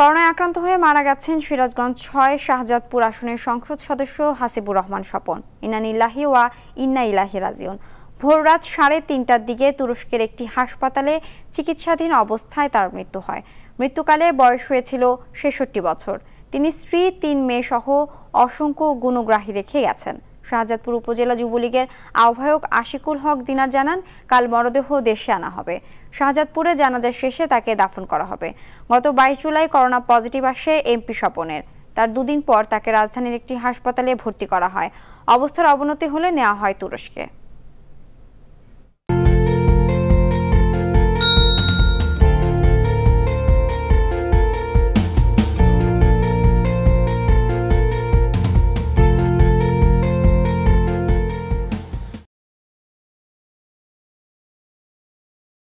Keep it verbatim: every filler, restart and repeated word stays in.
করোনায় আক্রান্ত হয়ে মারা গেছেন সিরাজগঞ্জ ছয় শাহজাদপুর আসনের সংসদ সদস্য হাসিবুর রহমান স্বপন। ইন্না লিল্লাহি ওয়া ইন্না ইলাইহি রাজিউন। ভোররাত সাড়ে তিনটার দিকে তুরস্কের একটি হাসপাতালে চিকিৎসাধীন অবস্থায় তার মৃত্যু হয়। মৃত্যুকালে বয়স হয়েছিল ছেষট্টি বছর। তিনি স্ত্রী, তিন মেয়ে সহ অসংখ্য গুণগ্রাহী রেখে গেছেন। শাহজাদপুর উপজেলা যুবলীগের আহ্বায়ক আশিকুল হক দিনার জানান, কাল মরদেহ দেশে আনা হবে। শাহজাদপুরে জানাজা শেষে তাকে দাফন করা হবে। গত বাইশ জুলাই করোনা পজিটিভ আসে এমপি স্বপনের। তার দুদিন পর তাকে রাজধানীর একটি হাসপাতালে ভর্তি করা হয়। অবস্থার অবনতি হলে নেওয়া হয় তুরস্কে।